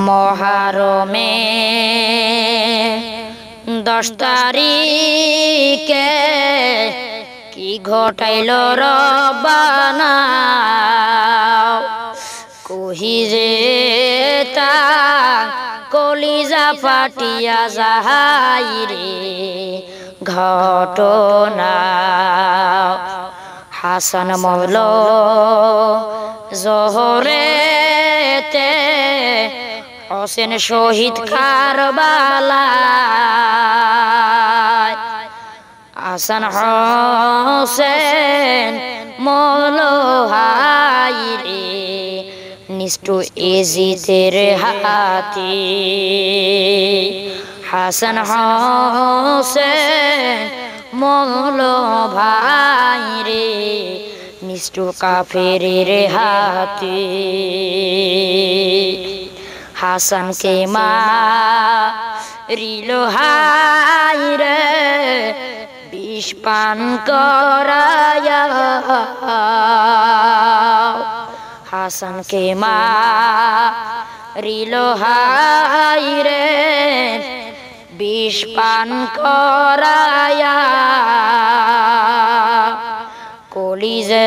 মহারমে 10 তারিখে কি ঘটাইল রব্বানা কহি যে তা কলিজা ফাটিয়া যাহাই রে ঘটনা হাসান মৌলা জোহরেতে হোসেন শহীদ কারবালায় হাসান হোসেন মৌলা হাই রে নিষ্ঠুর এজিদের হাতে হাসান হোসেন মৌলা ভাই রে নিষ্ঠুর কাফেরের হাতে হাসানকে মারিল হাই রে বিষ পান করায়া হাসানকে মারিল হাই রে বিষ পান করায়া কলিজা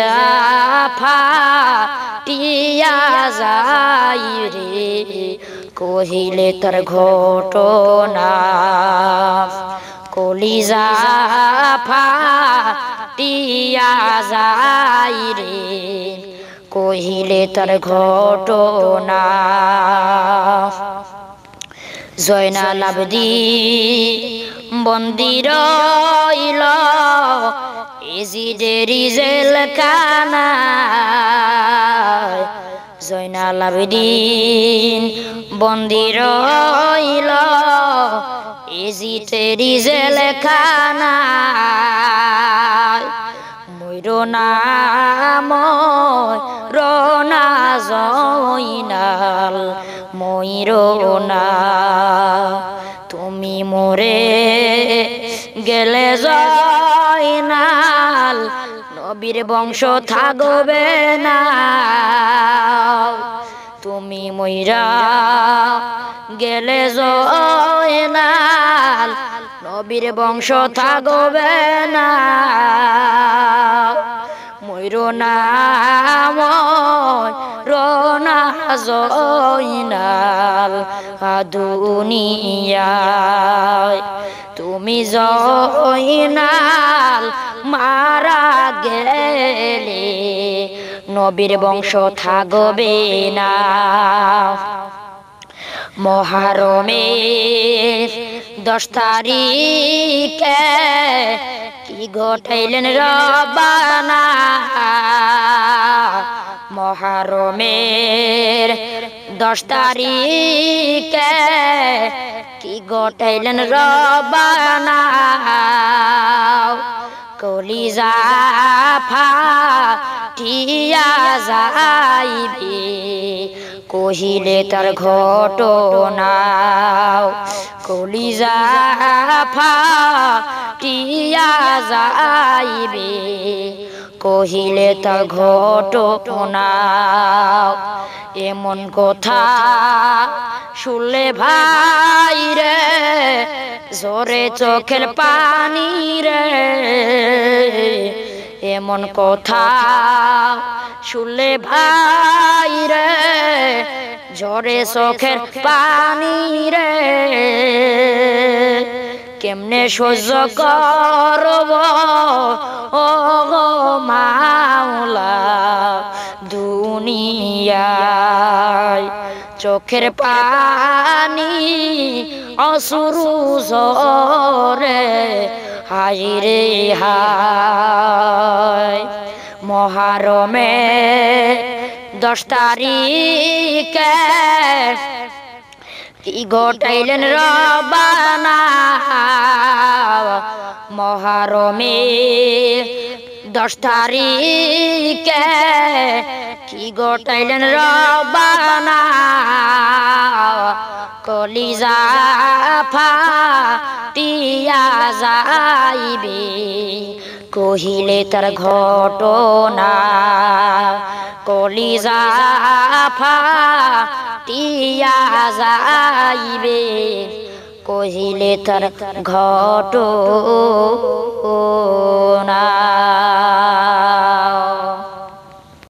ফাটিয়া যাই রে কহিলে তার ঘটনা কলিজা ফাটিয়া যাই রে কহিলে তার ঘটনা জয়নাল আবেদীন বন্দী রইল এজিদের জেলখানায় জয়নাল আবেদীন বন্দী রইল এজিদের জেলখানায় ময়ূরনা জয়নাল ময়ূরনা তুমি মরে গেলে জয়নাল নবীর বংশ থাকবে না তুমি মইরা গেলে জয়নাল নবীর বংশ থাকবে না ময়ূরনা ময়ূরনা জয়নাল দুনিয়ায় তুমি জয়নাল মারা গেলে নবীর বংশ থাকবে না মহারমের 10 তারিখে কি ঘটাইলেন রব্বানা মহারমের 10 তারিখে কি ঘটাইলেন রব্বানা কলিজা ফাটিয়া যাইবে কহিলে তার ঘটনা কলিজা ফাটিয়া যাইবে কহিলে তার ঘটনা এমন কথা শুনলে ভাই রে জোরে চোখের পানি রে এমন কথা শুনলে ভাই রে জোরে চোখের পানি রে কেমনে সহ্য করব ও মাওলা দুনিয়ায় চোখের পানি অশ্রু ঝরে হায় রে হায় মহারমে 10 তারিখে কি ঘটাইলেন রব্বানা মহারমে 10 তারিখে কি ঘটাইলেন রব্বানা কলিজা ফাটিয়া যাইবে কহিলে তার ঘটনা কলিজা ফাটিয়া যাইবে কহিলে তার ঘটনা